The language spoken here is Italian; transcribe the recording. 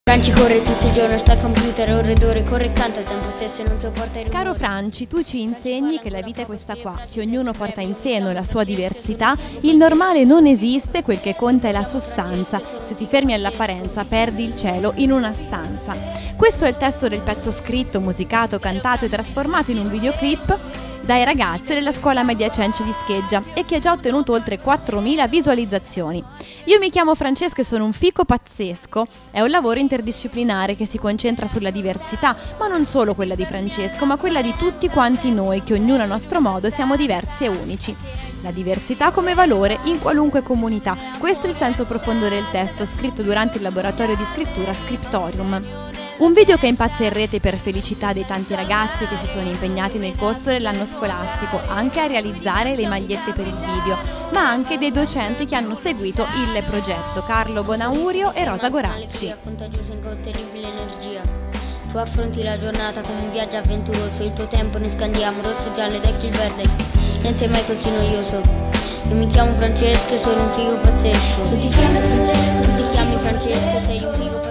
Franci corre tutto il giorno, sta al computer, ore ed ore, corre e canta al tempo stesso e non sopporta i rumori. Caro Franci, tu ci insegni che la vita è questa qua, che ognuno porta in seno la sua diversità, il normale non esiste, quel che conta è la sostanza, se ti fermi all'apparenza perdi il cielo in una stanza. Questo è il testo del pezzo scritto, musicato, cantato e trasformato in un videoclip dai ragazzi della scuola media Cenci di Scheggia e che ha già ottenuto oltre 4.000 visualizzazioni. Io mi chiamo Francesco e sono un fico pazzesco. È un lavoro interdisciplinare che si concentra sulla diversità, ma non solo quella di Francesco, ma quella di tutti quanti noi, che ognuno a nostro modo siamo diversi e unici. La diversità come valore in qualunque comunità. Questo è il senso profondo del testo, scritto durante il laboratorio di scrittura Scriptorium. Un video che impazza in rete per felicità dei tanti ragazzi che si sono impegnati nel corso dell'anno scolastico anche a realizzare le magliette per il video, ma anche dei docenti che hanno seguito il progetto, Carlo Bonaurio e Rosa Goracci. Contagiosa, incontenibile energia. Tu affronti la giornata come un viaggio avventuroso, il tuo tempo ne scandiamo, rosso, giallo ed ecco il verde, niente mai così noioso. Io mi chiamo Francesco e sono un figo pazzesco. Tu ti chiami Francesco, sei un figo pazzesco.